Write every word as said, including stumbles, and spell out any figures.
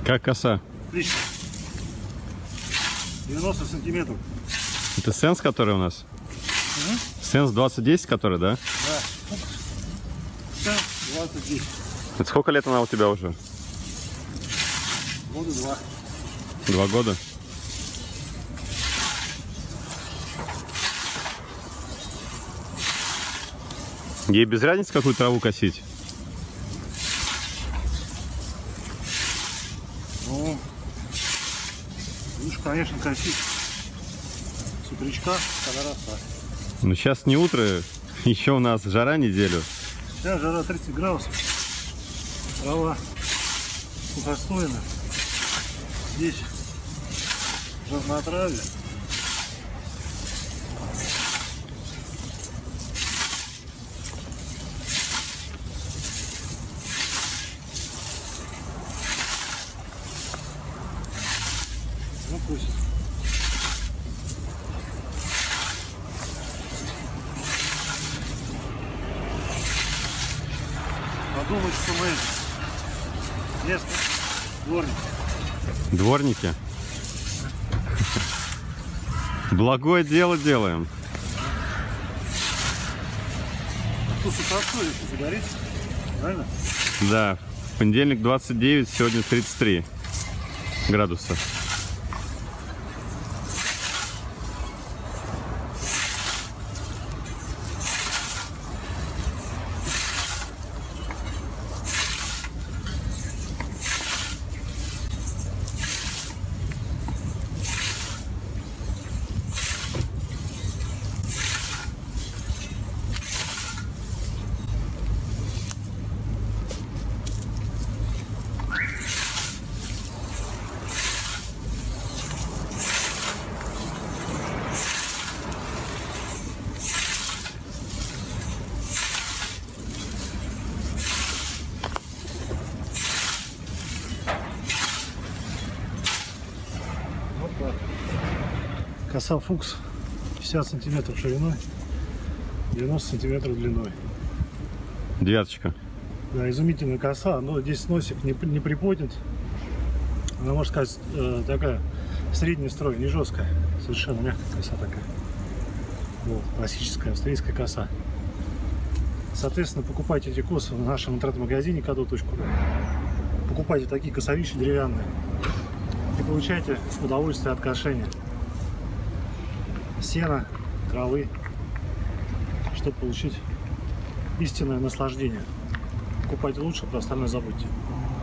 Как коса? Отлично. девяносто сантиметров. Это Сенс, который у нас? Угу. Сенс двадцать десять, который, да? Да. Сенс двадцать десять. Это сколько лет она у тебя уже? Года два. Два года? Ей без разницы, какую траву косить? Ну, лучше, конечно, косить с утречка, когда роса. Ну, сейчас не утро, еще у нас жара неделю. Сейчас жара тридцать градусов. Трава сухостойная. Здесь разнотравье. Ну пусть. Подумать, что мы место дворники. Дворники? Благое дело делаем. А тут сухостой, если загорится, правильно? Да, в понедельник двадцать девять, сегодня тридцать три градуса. Коса Фукс пятьдесят сантиметров шириной, девяносто сантиметров длиной. Девяточка. Да, изумительная коса, но здесь носик не, не приподнят. Она, можно сказать, э, такая средний строй, не жесткая, совершенно мягкая коса такая. Вот, классическая австрийская коса. Соответственно, покупайте эти косы в нашем интернет-магазине кадо точка ру. Покупайте такие косовища деревянные и получайте удовольствие от кошения. Сена, травы, чтобы получить истинное наслаждение. Покупайте лучше, про остальное забудьте.